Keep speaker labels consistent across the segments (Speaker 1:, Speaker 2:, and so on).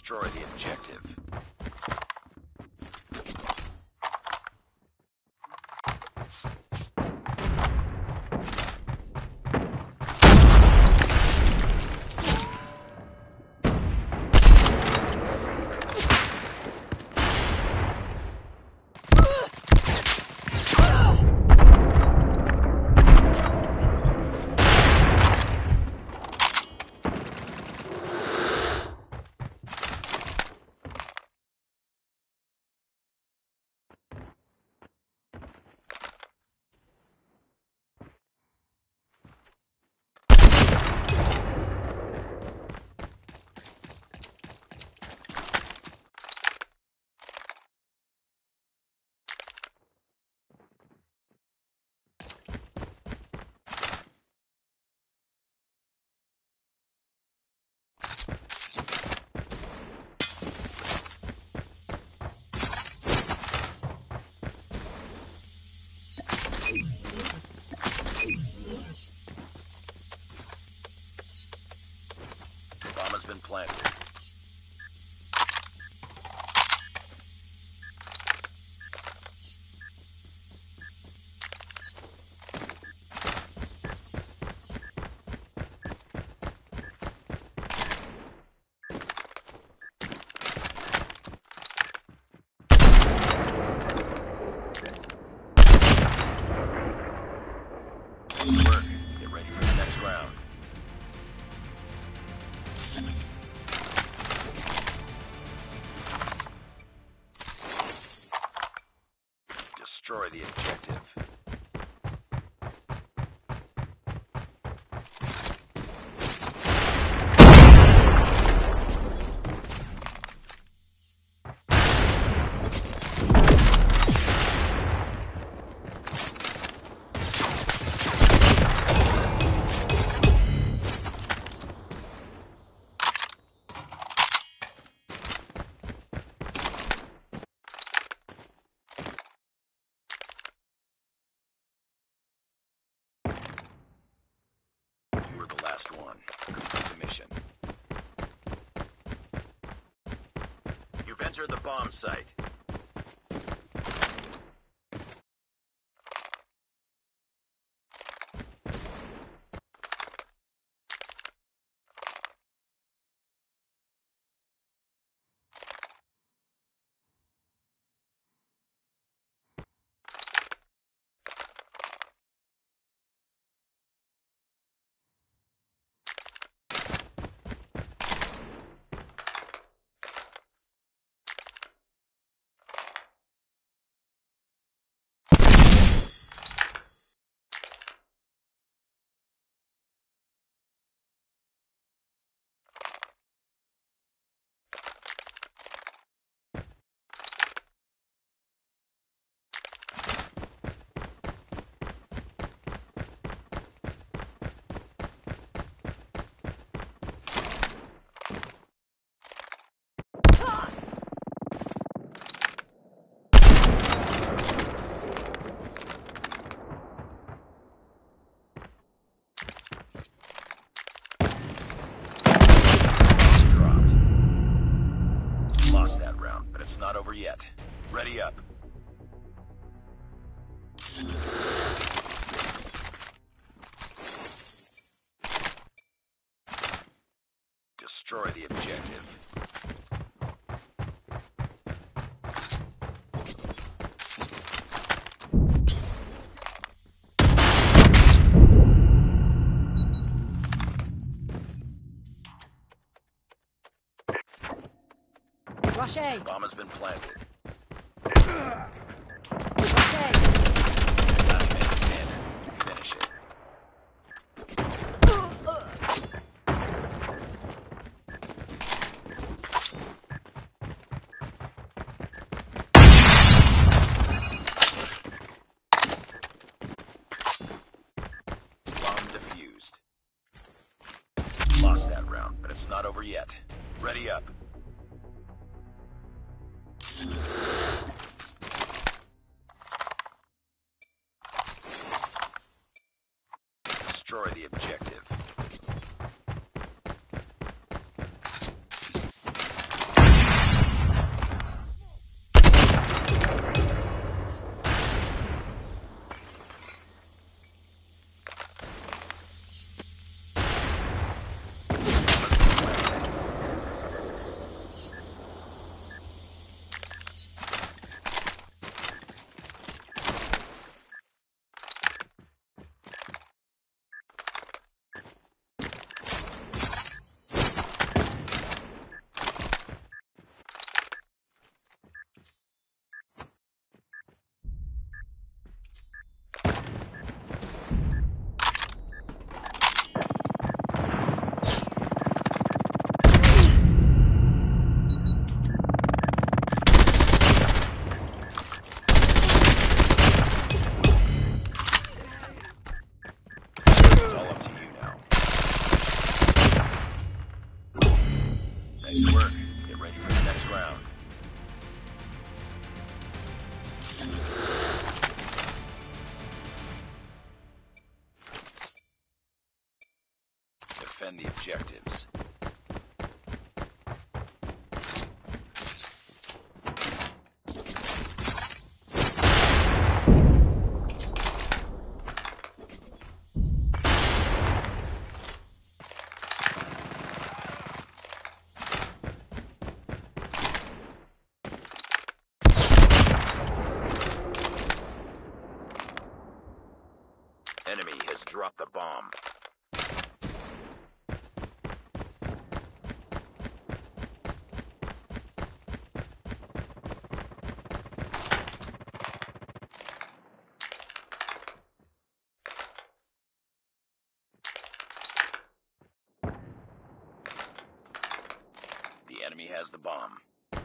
Speaker 1: Destroy the objective. Bomb has been planted. Good work. Get ready for the next round. Destroy the objective. You were the last one. Complete the mission. You've entered the bomb site. It's not over yet. Ready up. Destroy the objective.
Speaker 2: Rush A.
Speaker 1: Bomb has been planted.
Speaker 2: Rush A.
Speaker 1: Last man standing. Finish it. Bomb defused. Lost that round, but it's not over yet. Ready up. Destroy the objective. Defend the objectives. Enemy has dropped the bomb. The enemy has the bomb.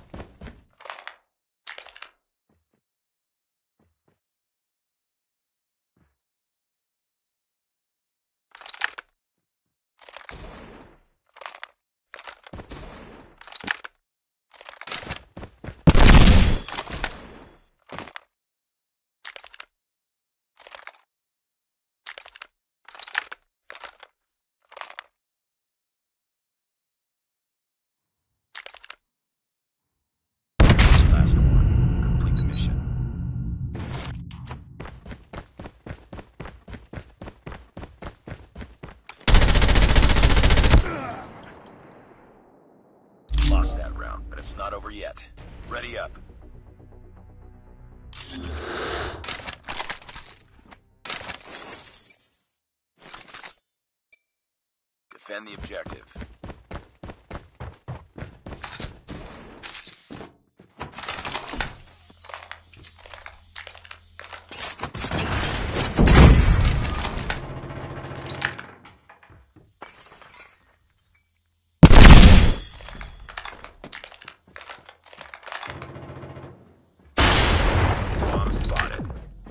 Speaker 1: Last one. Complete the mission. Lost that round, but it's not over yet. Ready up. Defend the objective. Bomb spotted.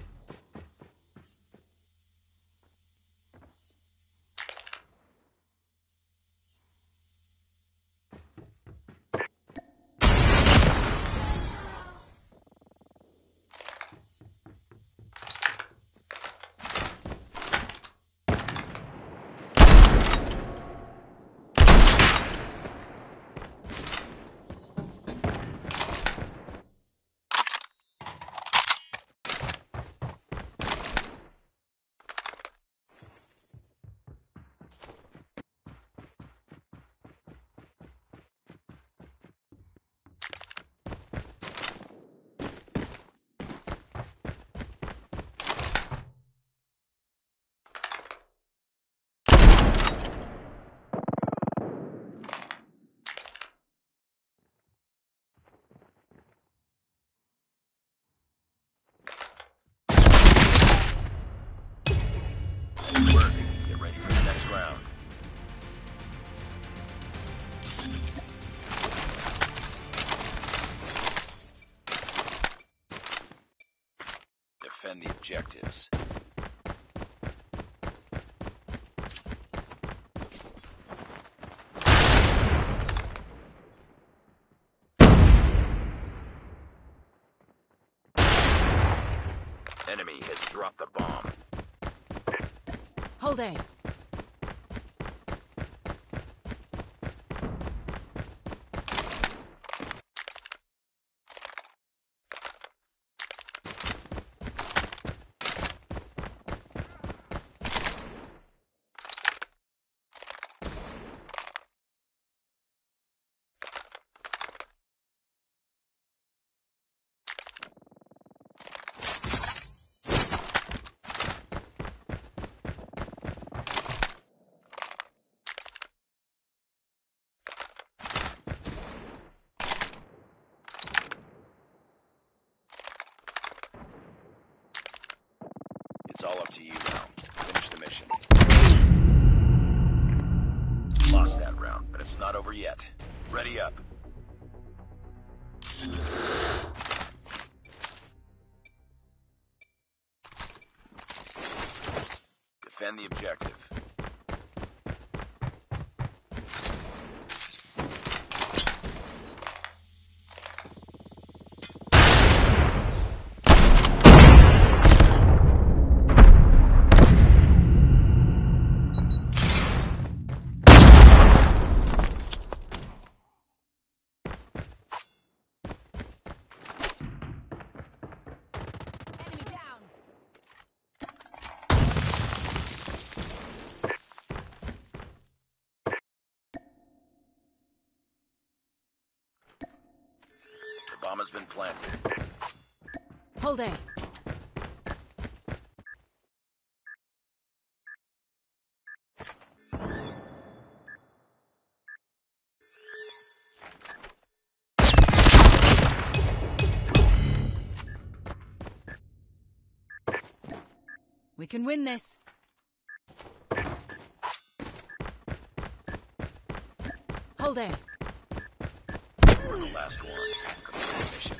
Speaker 1: Work. Get ready for the next round. Defend the objectives. Enemy has dropped the bomb.
Speaker 2: Hold A. It's all up to you now. Finish the mission. Lost that round, but it's not over yet. Ready up. Defend the objective. Bomb has been planted.
Speaker 3: Hold A. We can win this. Hold A.
Speaker 2: You're the last one. Complete the mission.